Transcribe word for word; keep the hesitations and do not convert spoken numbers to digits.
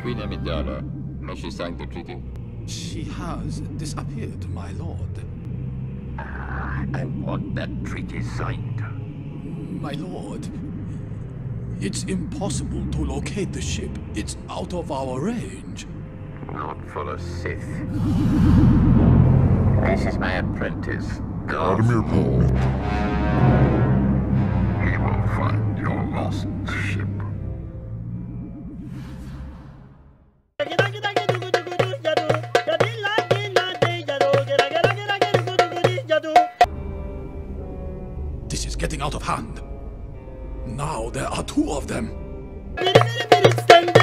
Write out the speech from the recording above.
Queen Amidala, has she signed the treaty? She has disappeared, my lord. I want that treaty signed. My lord, it's impossible to locate the ship. It's out of our range. Not for a Sith. This is my apprentice, Vladimir Paul. He will find your lost ship. This is getting out of hand. Now there are two of them.